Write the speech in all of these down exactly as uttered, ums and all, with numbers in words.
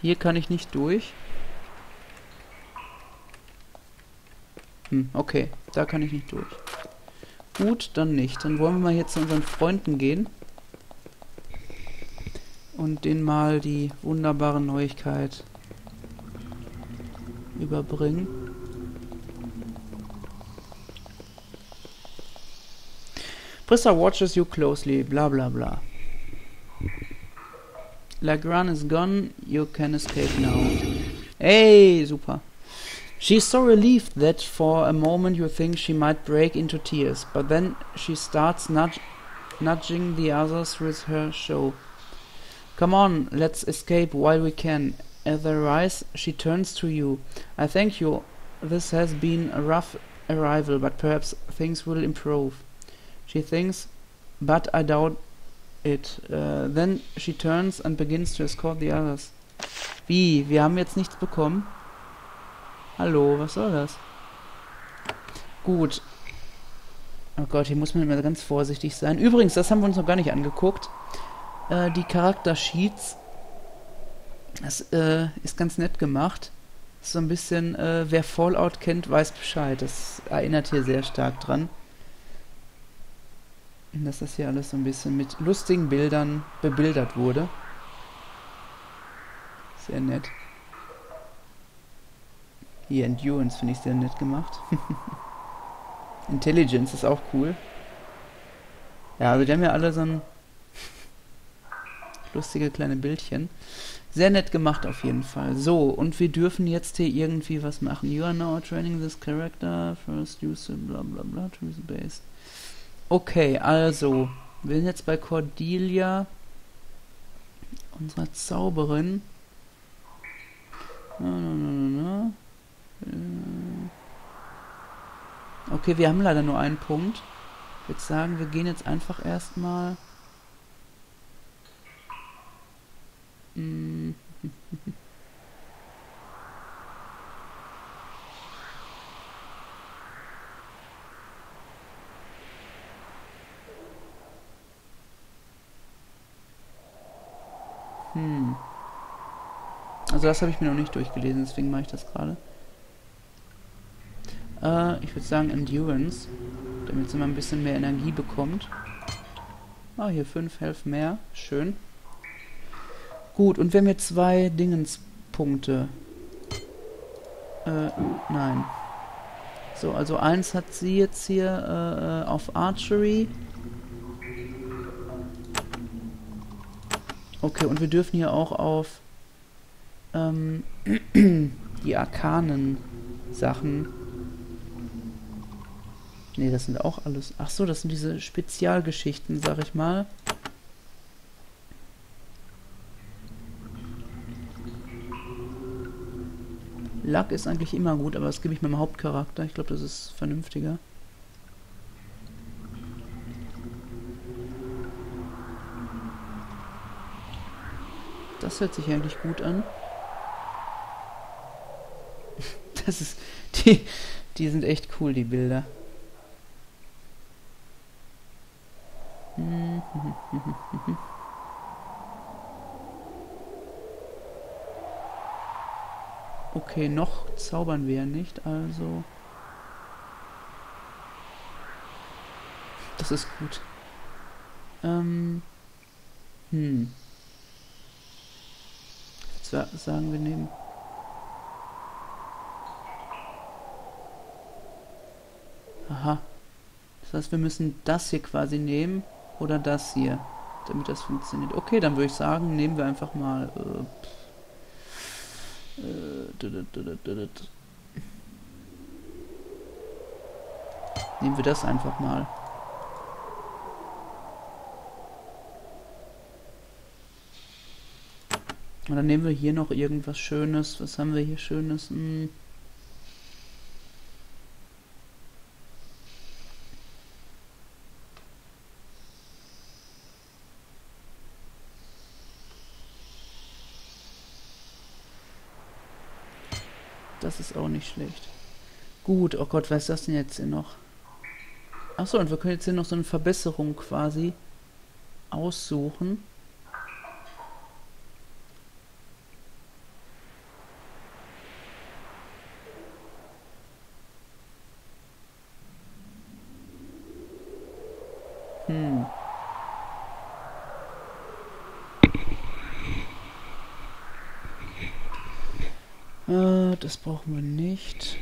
Hier kann ich nicht durch. Hm, okay. Da kann ich nicht durch. Gut, dann nicht. Dann wollen wir mal jetzt zu unseren Freunden gehen. Und denen mal die wunderbare Neuigkeit überbringen. Brissa watches you closely, bla bla bla. Lagran is gone, you can escape now. Hey, super. She's so relieved that for a moment you think she might break into tears, but then she starts nudge nudging the others with her show. Come on, let's escape while we can. As they rise, she turns to you. I thank you. This has been a rough arrival, but perhaps things will improve. She thinks, but I doubt it. Uh, then she turns and begins to escort the others. Wie? Wir haben jetzt nichts bekommen? Hallo, was soll das? Gut. Oh Gott, hier muss man immer ganz vorsichtig sein. Übrigens, das haben wir uns noch gar nicht angeguckt. Äh, die Charaktersheets. Das äh, ist ganz nett gemacht. So ein bisschen, äh, wer Fallout kennt, weiß Bescheid. Das erinnert hier sehr stark dran. Dass das hier alles so ein bisschen mit lustigen Bildern bebildert wurde. Sehr nett. Hier, Endurance finde ich sehr nett gemacht. Intelligence ist auch cool. Ja, also die haben ja alle so ein lustige kleine Bildchen. Sehr nett gemacht auf jeden Fall. So, und wir dürfen jetzt hier irgendwie was machen. You are now training this character. First use bla bla bla to the base. Okay, also, wir sind jetzt bei Cordelia, unserer Zauberin. Na, na, na, na, na. Okay, wir haben leider nur einen Punkt. Ich würde sagen, wir gehen jetzt einfach erstmal. Hm. Hm. Also das habe ich mir noch nicht durchgelesen, deswegen mache ich das gerade. Äh, ich würde sagen Endurance, damit sie mal ein bisschen mehr Energie bekommt. Ah, hier fünf Health mehr. Schön. Gut, und wir haben hier zwei Dingenspunkte. Äh, nein. So, also eins hat sie jetzt hier äh, auf Archery. Okay, und wir dürfen hier auch auf ähm, die arkanen Sachen. Ne, das sind auch alles. Ach so, das sind diese Spezialgeschichten, sag ich mal. Luck ist eigentlich immer gut, aber das gebe ich meinem Hauptcharakter. Ich glaube, das ist vernünftiger. Das hört sich eigentlich gut an. Das ist... Die, die sind echt cool, die Bilder. Okay, noch zaubern wir ja nicht, also... Das ist gut. Ähm... Hm... sagen wir nehmen. Aha. Das heißt, wir müssen das hier quasi nehmen oder das hier, damit das funktioniert. Okay, dann würde ich sagen, nehmen wir einfach mal äh, äh, nehmen wir das einfach mal. Und dann nehmen wir hier noch irgendwas Schönes. Was haben wir hier Schönes? Hm. Das ist auch nicht schlecht. Gut, oh Gott, was ist das denn jetzt hier noch? Achso, und wir können jetzt hier noch so eine Verbesserung quasi aussuchen. Hm. Äh, das brauchen wir nicht.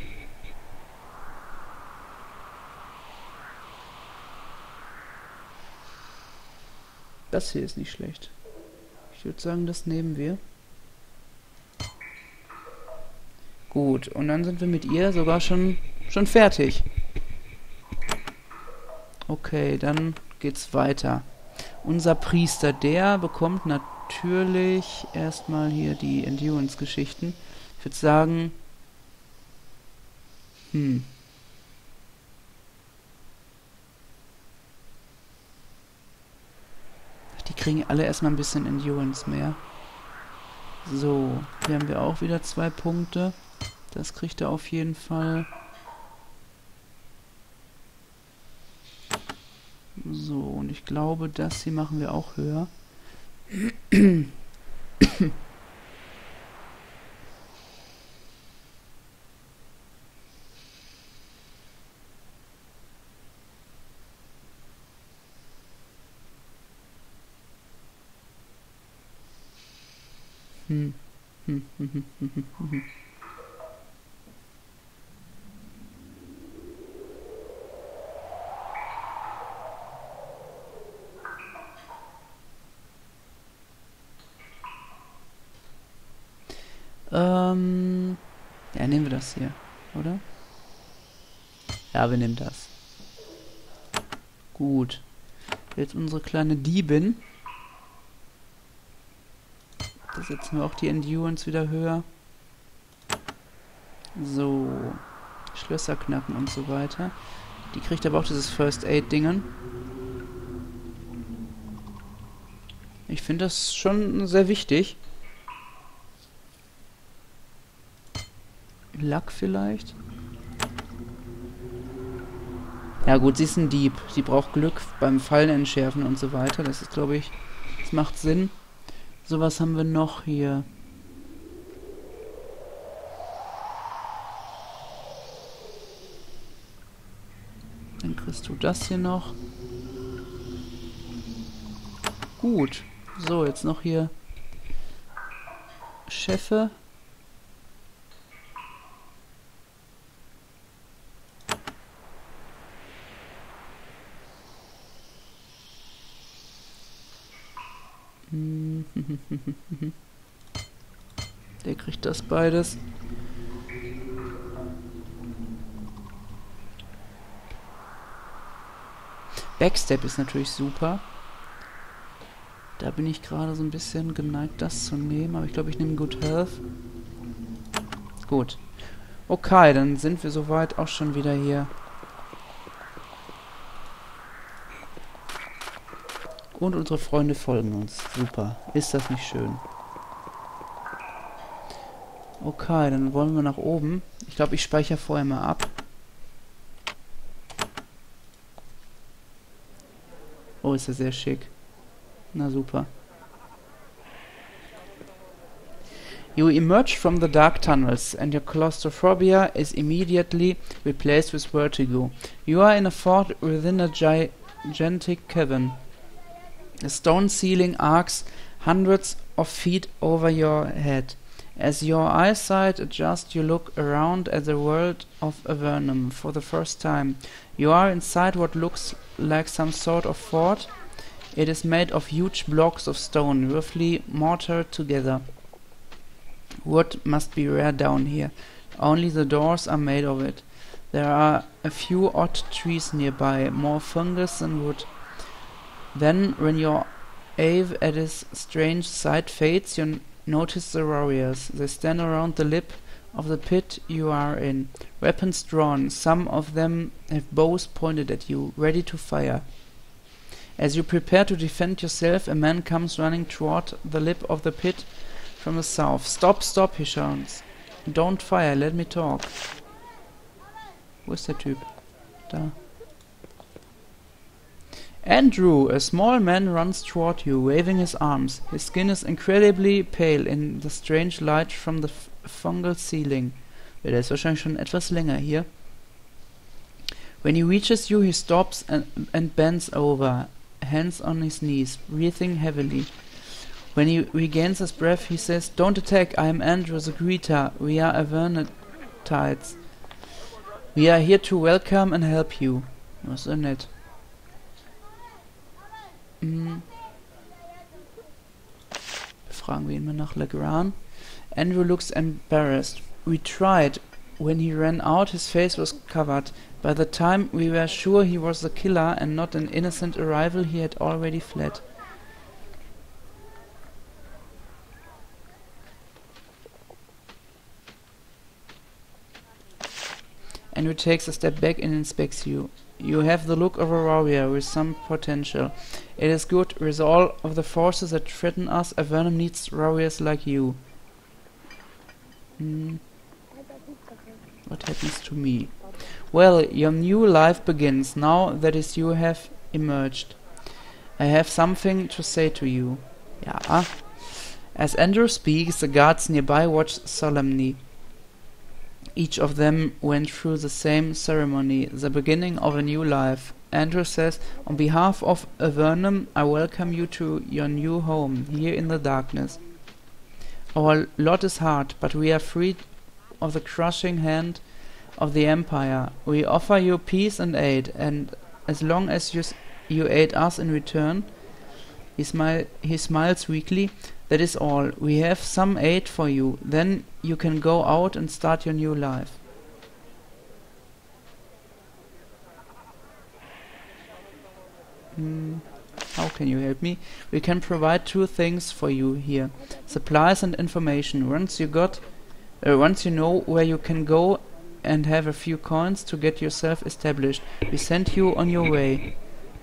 Das hier ist nicht schlecht. Ich würde sagen, das nehmen wir. Gut, und dann sind wir mit ihr sogar schon, schon fertig. Okay, dann geht's weiter. Unser Priester, der bekommt natürlich erstmal hier die Endurance-Geschichten. Ich würde sagen... Hm... Die kriegen alle erstmal ein bisschen Endurance mehr. So, hier haben wir auch wieder zwei Punkte. Das kriegt er auf jeden Fall. So, und ich glaube, das hier machen wir auch höher. Hm. Hm, hm, hm, hm, hm, hm. Ähm, ja, nehmen wir das hier, oder? Ja, wir nehmen das. Gut. Jetzt unsere kleine Diebin. Da setzen wir auch die Endurance wieder höher. So. Schlösser knacken und so weiter. Die kriegt aber auch dieses First Aid Dingen. Ich finde das schon sehr wichtig. Luck vielleicht? Ja gut, sie ist ein Dieb. Sie braucht Glück beim Fallen entschärfen und so weiter. Das ist, glaube ich, das macht Sinn. So, was haben wir noch hier? Dann kriegst du das hier noch. Gut. So, jetzt noch hier Chefe. Der kriegt das beides. Backstep ist natürlich super. Da bin ich gerade so ein bisschen geneigt, das zu nehmen. Aber ich glaube, ich nehme Good Health. Gut. Okay, dann sind wir soweit auch schon wieder hier. Und unsere Freunde folgen uns. Super. Ist das nicht schön? Okay, dann wollen wir nach oben. Ich glaube, ich speichere vorher mal ab. Oh, ist ja sehr schick. Na super. You emerge from the dark tunnels and your claustrophobia is immediately replaced with vertigo. You are in a fort within a gigantic cavern. A stone ceiling arcs hundreds of feet over your head. As your eyesight adjusts, you look around at the world of Avernum for the first time. You are inside what looks like some sort of fort. It is made of huge blocks of stone, roughly mortared together. Wood must be rare down here. Only the doors are made of it. There are a few odd trees nearby, more fungus than wood. Then, when your awe at this strange sight fades, you n notice the warriors. They stand around the lip of the pit you are in, weapons drawn. Some of them have bows pointed at you, ready to fire. As you prepare to defend yourself, a man comes running toward the lip of the pit from the south. Stop, stop, he shouts. Don't fire, let me talk. Wo ist der Typ? Da. Andrew, a small man, runs toward you, waving his arms. His skin is incredibly pale in the strange light from the f fungal ceiling. Ja, der ist wahrscheinlich schon etwas länger hier. When he reaches you, he stops and, and bends over. hands on his knees, breathing heavily. When he regains his breath, he says, "Don't attack, I am Andrew the Greeter. We are Avernetides. We are here to welcome and help you." Was so nett. Hm. Befragen wir ihn mal nach Legrand. Andrew looks embarrassed. "We tried. When he ran out, his face was covered. By the time we were sure he was the killer and not an innocent arrival, he had already fled." Andrew takes a step back and inspects you. You have the look of a warrior with some potential. It is good. With all of the forces that threaten us, Avernum needs warriors like you. Hmm. What happens to me? Well, your new life begins, now that is you have emerged. I have something to say to you. Ja. As Andrew speaks, the guards nearby watch solemnly. Each of them went through the same ceremony, the beginning of a new life. Andrew says, "On behalf of Avernum, I welcome you to your new home, here in the darkness. Our lot is hard, but we are freed of the crushing hand of the Empire. We offer you peace and aid, and as long as you, s you aid us in return," he, smi he smiles weakly, "that is all. We have some aid for you. Then you can go out and start your new life." Hmm. How can you help me? "We can provide two things for you here. Supplies and information. Once you got, uh, once you know where you can go and have a few coins to get yourself established, we send you on your way."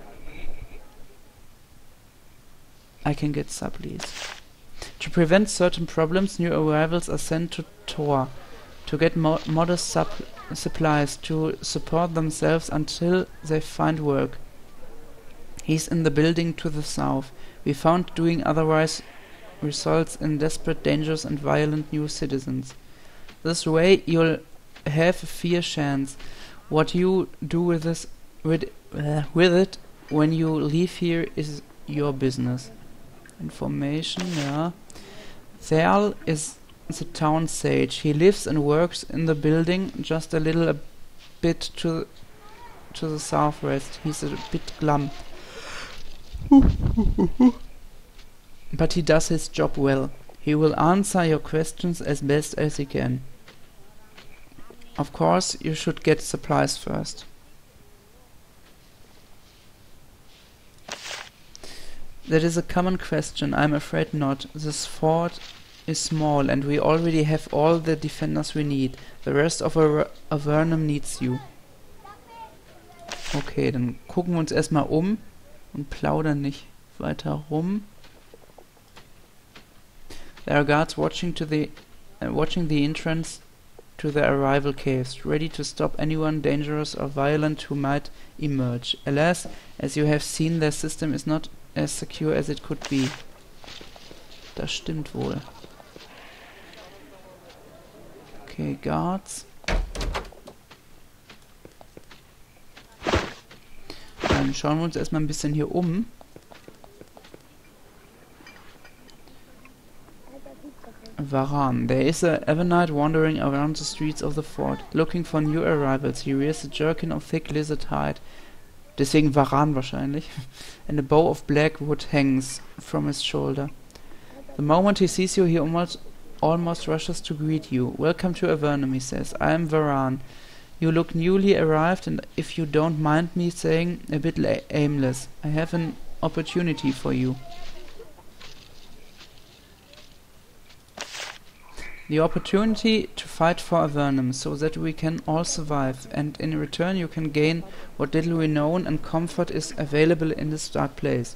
I can get sublease. "To prevent certain problems, new arrivals are sent to Tor to get mo modest sup supplies to support themselves until they find work. He's in the building to the south. We found doing otherwise results in desperate dangers and violent new citizens. This way you'll have a fair chance. What you do with this with, uh, with it when you leave here is your business." Information, yeah. Thal is the town sage. He lives and works in the building just a little a bit to to the southwest. He's a bit glum. But he does his job well. He will answer your questions as best as he can. Of course, you should get supplies first. That is a common question. I'm afraid not. This fort is small and we already have all the defenders we need. The rest of Avernum needs you. Okay, dann gucken wir uns erstmal um und plaudern nicht weiter rum. There are guards watching to the uh, watching the entrance to the arrival caves, ready to stop anyone dangerous or violent who might emerge. Alas, as you have seen, their system is not as secure as it could be. Das stimmt wohl. Okay, guards. Dann schauen wir uns erstmal ein bisschen hier um. Varan. There is a Avernite wandering around the streets of the fort, looking for new arrivals. He wears a jerkin of thick lizard hide. Deswegen Varan wahrscheinlich. And a bow of black wood hangs from his shoulder. The moment he sees you, he almost almost rushes to greet you. "Welcome to Avernum," he says. "I am Varan. You look newly arrived, and if you don't mind me saying, a bit aimless. I have an opportunity for you. The opportunity to fight for Avernum, so that we can all survive, and in return you can gain what little renown and comfort is available in this dark place."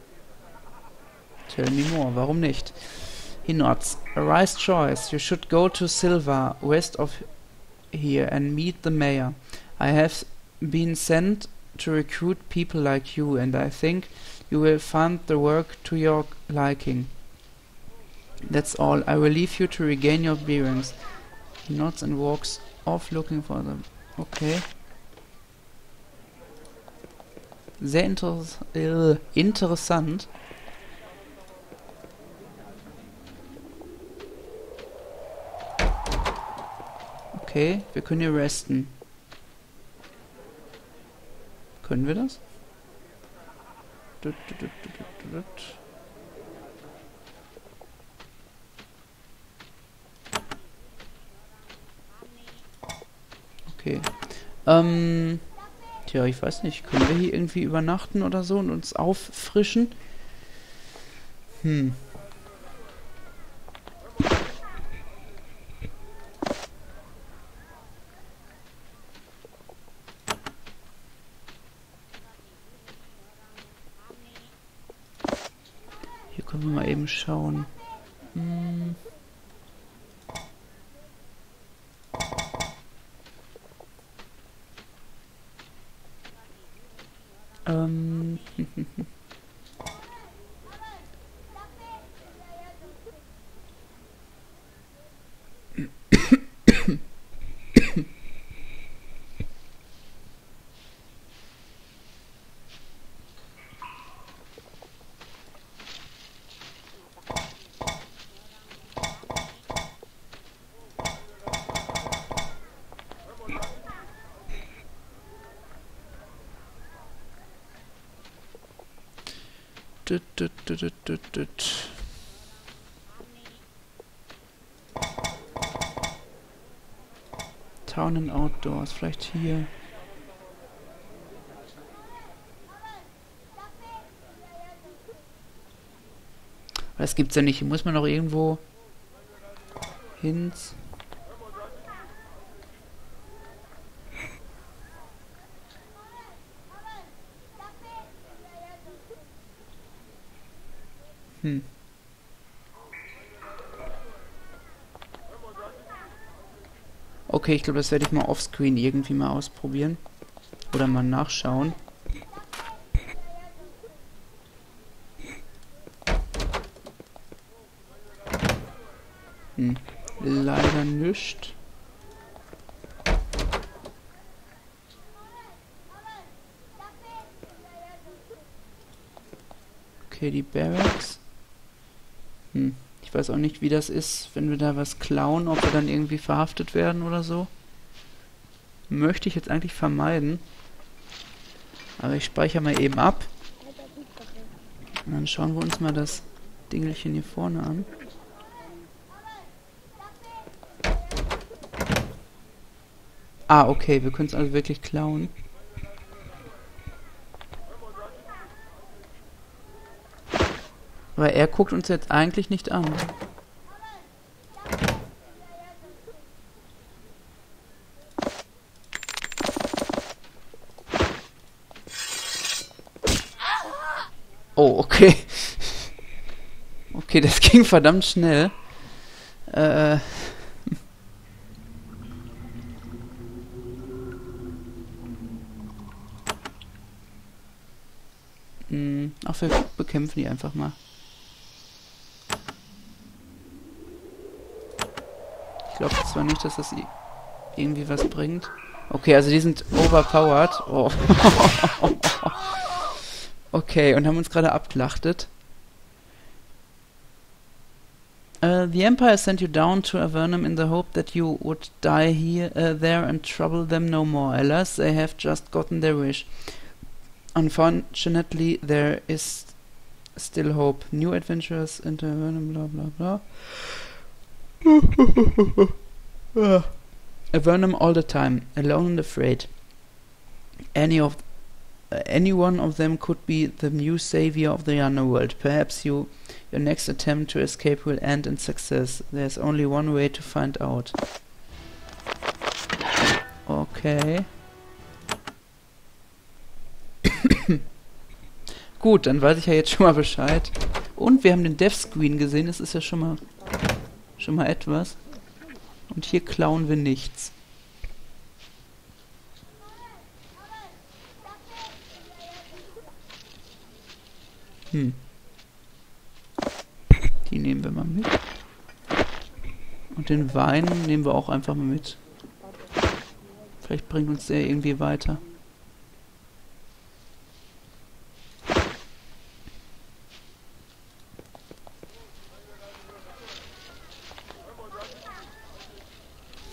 Tell me more, warum nicht? He nods. "A wise choice. You should go to Silva, west of here, and meet the mayor. I have been sent to recruit people like you, and I think you will find the work to your liking. That's all. I will leave you to regain your bearings." He nods and walks off looking for them. Okay. Sehr inter äh, interessant. Okay, wir können hier resten. Können wir das? Dut, dut, dut, dut, dut. Okay. Ähm... Tja, ich weiß nicht. Können wir hier irgendwie übernachten oder so und uns auffrischen? Hm. Hier können wir mal eben schauen. Hm. Ähm. Dut, dut, dut, dut, dut, dut. Town and Outdoors, vielleicht hier. Das gibt's ja nicht. Hier muss man doch irgendwo hin. Hm. Okay, ich glaube, das werde ich mal offscreen irgendwie mal ausprobieren. Oder mal nachschauen. Hm. Leider nicht. Okay, die Barracks. Hm. Ich weiß auch nicht, wie das ist, wenn wir da was klauen, ob wir dann irgendwie verhaftet werden oder so. Möchte ich jetzt eigentlich vermeiden. Aber ich speichere mal eben ab. Und dann schauen wir uns mal das Dingelchen hier vorne an. Ah, okay, wir können es also wirklich klauen. Aber er guckt uns jetzt eigentlich nicht an. Oh, okay. Okay, das ging verdammt schnell. Äh... hm, ach, wir bekämpfen die einfach mal. Ich glaube zwar nicht, dass das irgendwie was bringt. Okay, also die sind overpowered. Oh. Okay, und haben uns gerade abgelachtet. Uh, the Empire sent you down to Avernum in the hope that you would die here, uh, there and trouble them no more. Alas, they have just gotten their wish. Unfortunately, there is still hope. New adventures into Avernum, blah blah blah. Avernum all the time, alone and afraid. Any of uh, any one of them could be the new savior of the underworld. Perhaps you, your next attempt to escape will end in success. There's only one way to find out. Okay. Gut, dann weiß ich ja jetzt schon mal Bescheid. Und wir haben den Death Screen gesehen, das ist ja schon mal schon mal etwas. Und hier klauen wir nichts. Hm. Die nehmen wir mal mit. Und den Wein nehmen wir auch einfach mal mit. Vielleicht bringt uns der irgendwie weiter.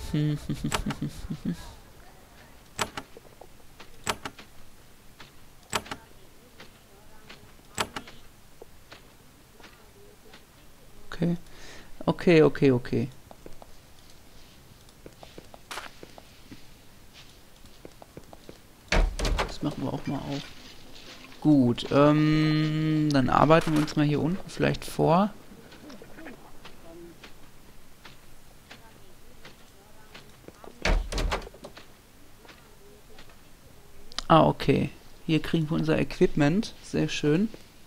Okay. Okay, okay, okay. Das machen wir auch mal auf. Gut, ähm, dann arbeiten wir uns mal hier unten vielleicht vor. Ah, okay. Hier kriegen wir unser Equipment. Sehr schön.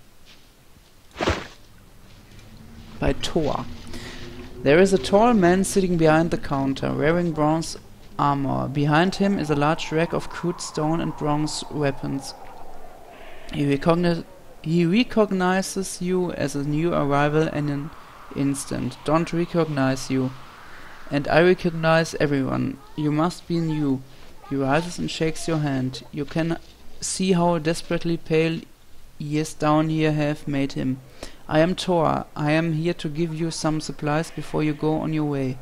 Bei Thor. There is a tall man sitting behind the counter, wearing bronze armor. Behind him is a large rack of crude stone and bronze weapons. He, recogni he recognizes you as a new arrival in an instant. Don't recognize you. And I recognize everyone. You must be new. He rises and shakes your hand. You can see how desperately pale years down here have made him. I am Thor. I am here to give you some supplies before you go on your way.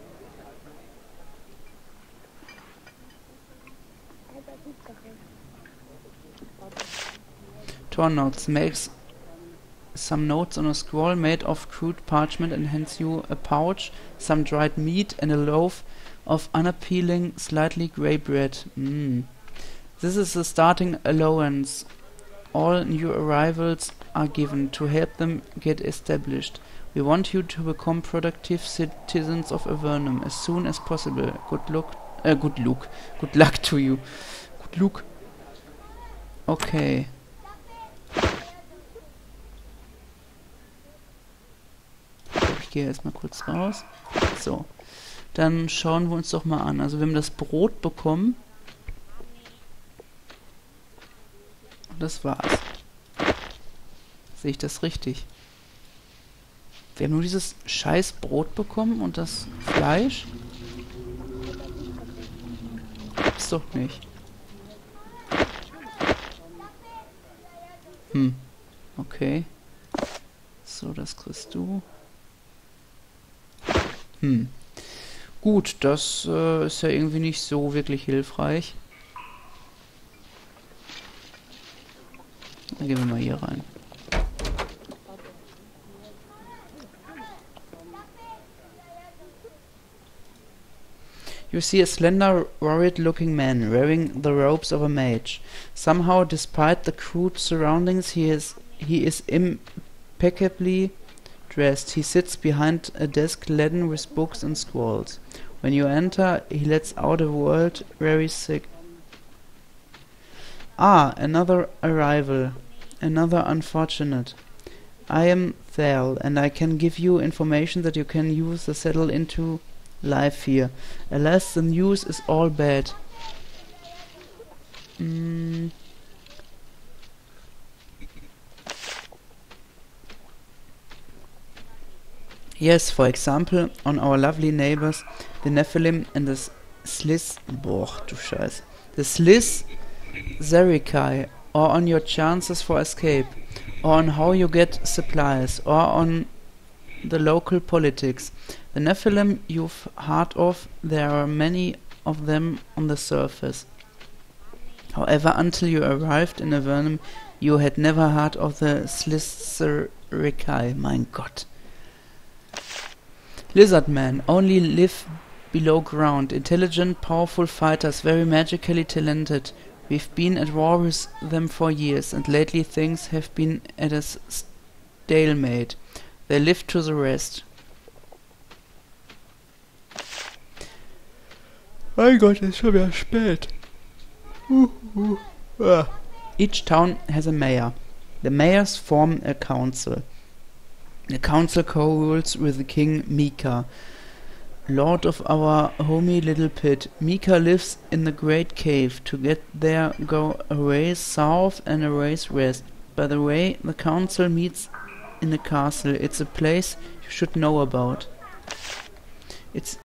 Thor notes, makes some notes on a scroll made of crude parchment and hands you a pouch, some dried meat and a loaf of unappealing, slightly grey bread. Mm. This is the starting allowance. All new arrivals are given to help them get established. We want you to become productive citizens of Avernum as soon as possible. Good luck. Uh, good luck. Good luck to you. Good luck. Okay. Ich gehe erstmal kurz raus. So. Dann schauen wir uns doch mal an. Also wir haben das Brot bekommen. Und das war's. Sehe ich das richtig? Wir haben nur dieses scheiß Brot bekommen und das Fleisch? Gibt's doch nicht. Hm. Okay. So, das kriegst du. Hm. Gut, das äh, ist ja irgendwie nicht so wirklich hilfreich. Dann gehen wir mal hier rein. You see a slender, worried-looking man wearing the robes of a mage. Somehow, despite the crude surroundings, he is he is impeccably dressed. He sits behind a desk laden with books and scrolls. When you enter, he lets out a word very sick. Ah, another arrival. Another unfortunate. I am Thal, and I can give you information that you can use to settle into life here. Alas, the news is all bad. Mm. Yes, for example, on our lovely neighbors, the Nephilim and the Sliss... Boah, du Scheiß. The Sliss Zerikai, or on your chances for escape, or on how you get supplies, or on the local politics. The Nephilim you've heard of, there are many of them on the surface. However, until you arrived in Avernum, you had never heard of the Slitherikai. Mein Gott. Lizard men only live below ground. Intelligent, powerful fighters, very magically talented. We've been at war with them for years, and lately things have been at a stalemate. They live to the rest. Mein Gott, es ist schon wieder spät. Uh, uh, uh. Each town has a mayor. The mayors form a council. The council co-rules with the king Mika, lord of our homey little pit. Mika lives in the great cave. To get there, go a ways south and a ways west. By the way, the council meets in a castle. It's a place you should know about. It's